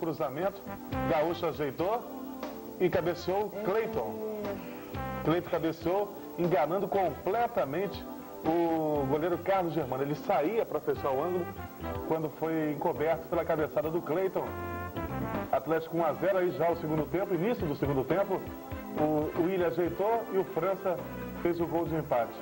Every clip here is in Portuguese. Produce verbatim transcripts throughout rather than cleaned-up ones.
cruzamento. Gaúcho ajeitou e cabeceou Cleiton. Cleiton cabeceou, enganando completamente o goleiro Carlos Germano. Ele saía para fechar o ângulo quando foi encoberto pela cabeçada do Cleiton. Atlético um a zero aí já o segundo tempo, início do segundo tempo. O William ajeitou e o França fez o gol de empate.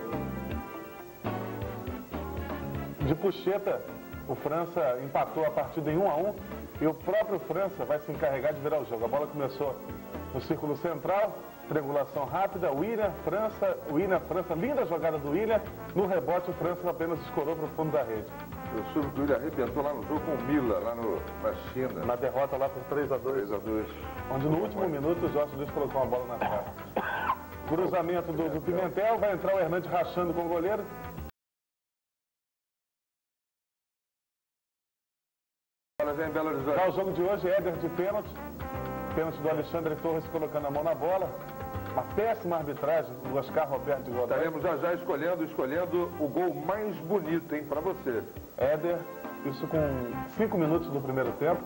De puxeta, o França empatou a partida em um a um e o próprio França vai se encarregar de virar o jogo. A bola começou no círculo central, triangulação rápida, William, França, William, França, linda jogada do William. No rebote, o França apenas escorou para o fundo da rede. Eu soube que o William arrebentou lá no jogo com o Mila, lá no, na China. Na derrota lá por três a dois. três a dois. Onde no último minuto o Jorge Luiz colocou uma bola na cara. Cruzamento do, do Pimentel, vai entrar o Hernandes rachando com o goleiro. Em Belo Horizonte. Já o jogo de hoje, Éder de pênalti. Pênalti do Alexandre Torres colocando a mão na bola. Uma péssima arbitragem do Oscar Roberto de Godoy. Estaremos já já escolhendo, escolhendo o gol mais bonito, hein, para você. Éder, isso com cinco minutos do primeiro tempo.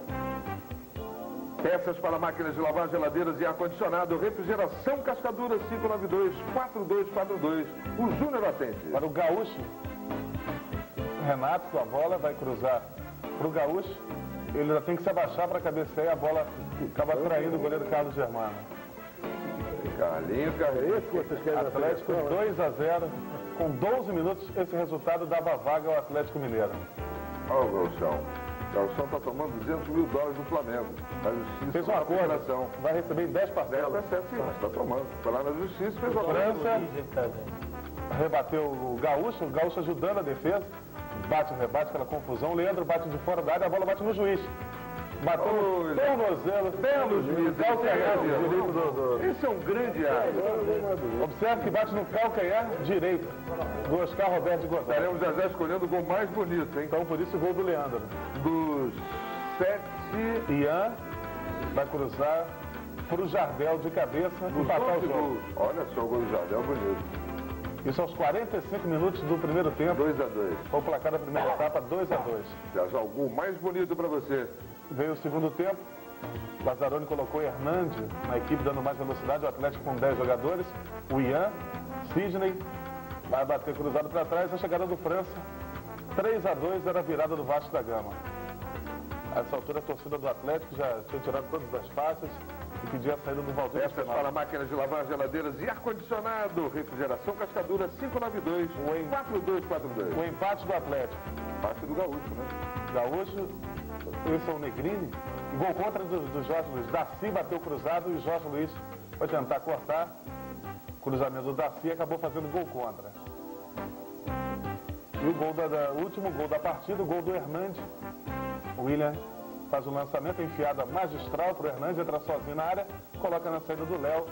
Peças para máquinas de lavar, geladeiras e ar-condicionado. Refrigeração Cascadura cinco nove dois, quatro dois quatro dois. O Júnior atende. Para o Gaúcho, Renato com a bola, vai cruzar para o Gaúcho. Ele já tem que se abaixar para cabecear e a bola acaba traindo o goleiro Carlos Germano. Carlinho, Carlinho. Atlético dois a zero. Com doze minutos, esse resultado dava vaga ao Atlético Mineiro. Olha o Galchão. O Galchão está tomando duzentos mil dólares do Flamengo. Na justiça. Fez um acordo. Vai receber em dez parcelas. dez parcelas, sim, mas está tomando. Foi lá na justiça e fez uma França rebateu o Gaúcho, o Gaúcho ajudando a defesa. Bate, rebate, aquela confusão. Leandro bate de fora da área, a bola bate no juiz. Bateu oh, no tornozelo, belo juiz, calcanhar direito do, do... Esse é um grande árbitro. Observe que bate no calcanhar direito do Oscar Roberto de Godoy. Estaremos já já escolhendo o gol mais bonito, hein? Então, por isso, o gol do Leandro. Dos sete... Ian vai cruzar para o Jardel de cabeça e empatar o jogo. Olha só o gol do Jardel, bonito. Isso aos quarenta e cinco minutos do primeiro tempo. dois a dois. O placar da primeira etapa, dois a dois. Já já o gol mais bonito para você. Veio o segundo tempo. Lazzaroni colocou Hernandes na equipe, dando mais velocidade. O Atlético com dez jogadores. O Ian, Sidney, vai bater cruzado para trás. A chegada do França. três a dois era a virada do Vasco da Gama. A essa altura, a torcida do Atlético já tinha tirado todas as faixas e pedia a saída do Valdir. Peças para máquinas de lavar, geladeiras e ar-condicionado. Refrigeração Cascadura cinco nove dois, quatro dois quatro dois. O empate do Atlético. Empate do Gaúcho, né? Gaúcho, esse é o Negrini. Gol contra do, do Jorge Luiz. Darcy bateu cruzado e o Jorge Luiz foi tentar cortar. Cruzamento do Darcy acabou fazendo gol contra. E o gol da, da, o último gol da partida, o gol do Hernandes. O William faz o lançamento, enfiada magistral para o Hernandes, entra sozinho na área, coloca na saída do Léo.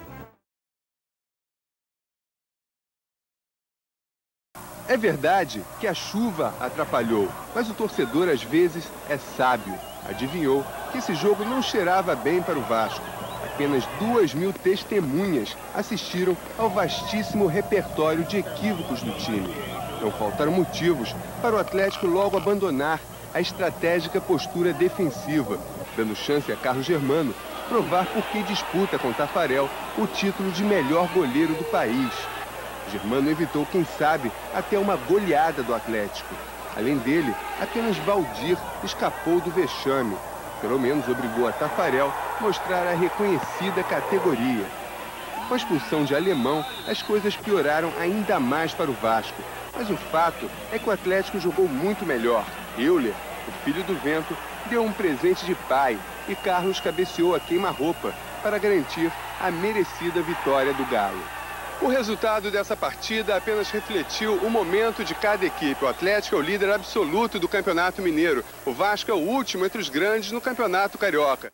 É verdade que a chuva atrapalhou, mas o torcedor às vezes é sábio. Adivinhou que esse jogo não cheirava bem para o Vasco. Apenas duas mil testemunhas assistiram ao vastíssimo repertório de equívocos do time. Não faltaram motivos para o Atlético logo abandonar a estratégica postura defensiva, dando chance a Carlos Germano provar por que disputa com Tafarel o título de melhor goleiro do país. Germano evitou, quem sabe, até uma goleada do Atlético. Além dele, apenas Valdir escapou do vexame. Pelo menos obrigou a Tafarel a mostrar a reconhecida categoria. Com a expulsão de Alemão, as coisas pioraram ainda mais para o Vasco. Mas o fato é que o Atlético jogou muito melhor. Euler, o filho do vento, deu um presente de pai e Carlos cabeceou a queima-roupa para garantir a merecida vitória do Galo. O resultado dessa partida apenas refletiu o momento de cada equipe. O Atlético é o líder absoluto do Campeonato Mineiro. O Vasco é o último entre os grandes no Campeonato Carioca.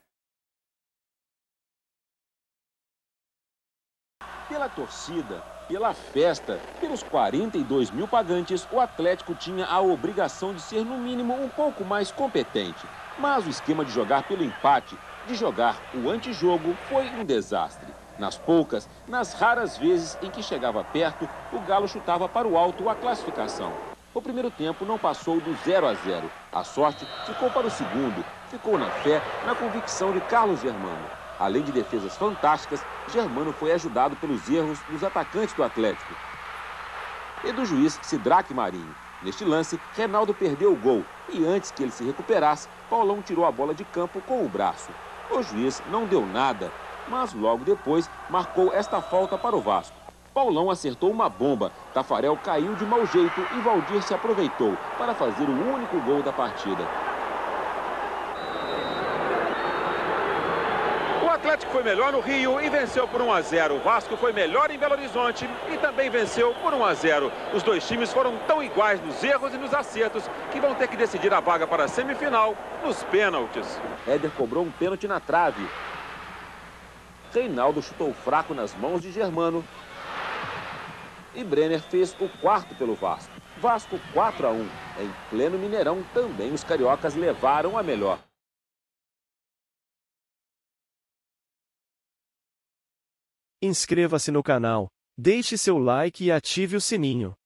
Pela torcida, pela festa, pelos quarenta e dois mil pagantes, o Atlético tinha a obrigação de ser, no mínimo, um pouco mais competente. Mas o esquema de jogar pelo empate, de jogar o antijogo, foi um desastre. Nas poucas, nas raras vezes em que chegava perto, o Galo chutava para o alto a classificação. O primeiro tempo não passou do zero a zero. A sorte ficou para o segundo. Ficou na fé, na convicção de Carlos Germano. Além de defesas fantásticas, Germano foi ajudado pelos erros dos atacantes do Atlético e do juiz Sidraque Marinho. Neste lance, Reinaldo perdeu o gol e antes que ele se recuperasse, Paulão tirou a bola de campo com o braço. O juiz não deu nada, mas logo depois marcou esta falta para o Vasco. Paulão acertou uma bomba, Tafarel caiu de mau jeito e Valdir se aproveitou para fazer o único gol da partida. O Atlético foi melhor no Rio e venceu por um a zero. O Vasco foi melhor em Belo Horizonte e também venceu por um a zero. Os dois times foram tão iguais nos erros e nos acertos que vão ter que decidir a vaga para a semifinal nos pênaltis. Éder cobrou um pênalti na trave. Reinaldo chutou fraco nas mãos de Germano. E Brenner fez o quarto pelo Vasco. Vasco quatro a um. Em pleno Mineirão, também os cariocas levaram a melhor. Inscreva-se no canal, deixe seu like e ative o sininho.